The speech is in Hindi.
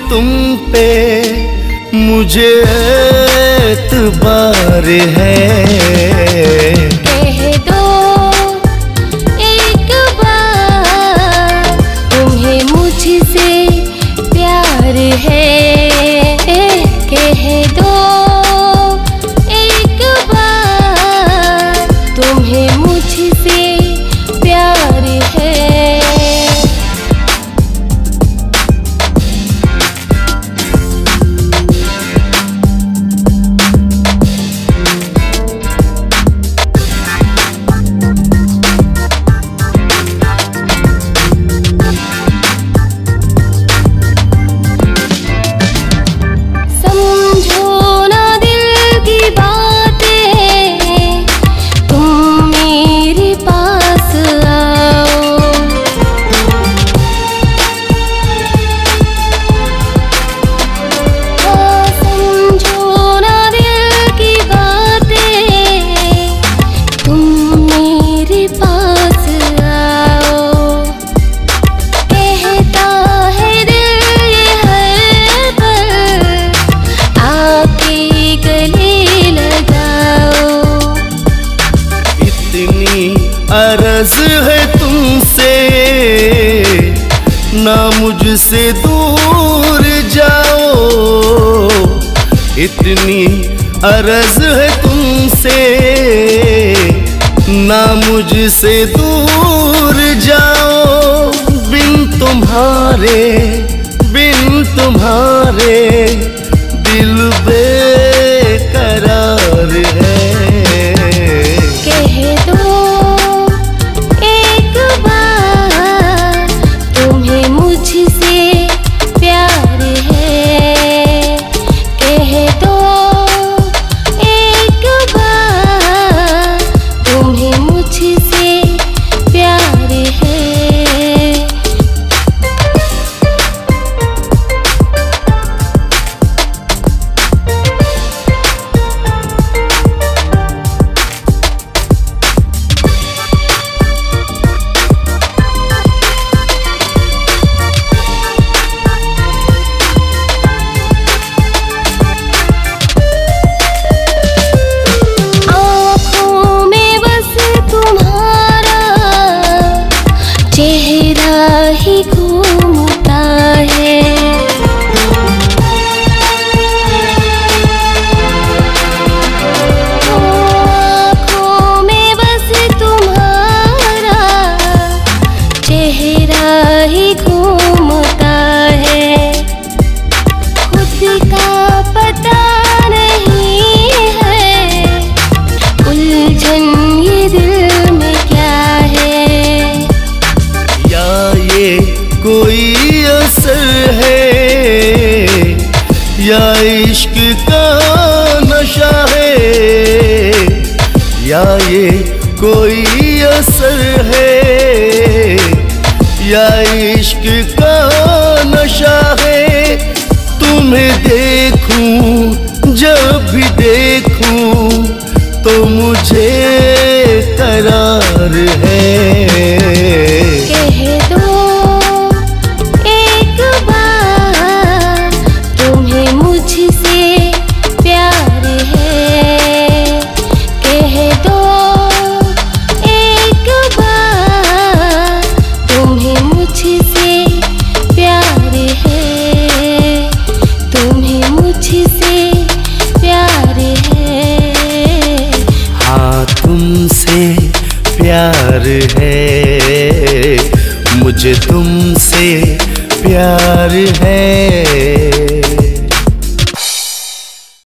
तुम पे मुझे एतबार है। कह दो एक बार तुम्हें मुझसे प्यार है। कह दो एक बार तुम्हें मुझसे प्यार है। अर्ज है तुमसे ना मुझसे दूर जाओ। इतनी अर्ज है तुमसे ना मुझसे दूर जाओ। बिन तुम्हारे दिल बेकरार है। कह दो एक बार तुम्हें मुझसे प्यार है। कह दो एक बार तुम्हें मुझसे प्यार है। कोई असर है या इश्क का नशा है, या ये कोई असर है या इश्क का नशा है। तुम्हें देखूं जब भी देखूं तो मुझे करार है। कह दो एक बार तुम्हें मुझसे प्यार है। कह दो एक बार तुम्हें मुझसे प्यार है। तुम्हें मुझसे प्यार है। हाँ तुमसे प्यार है, मुझे तुमसे प्यार है।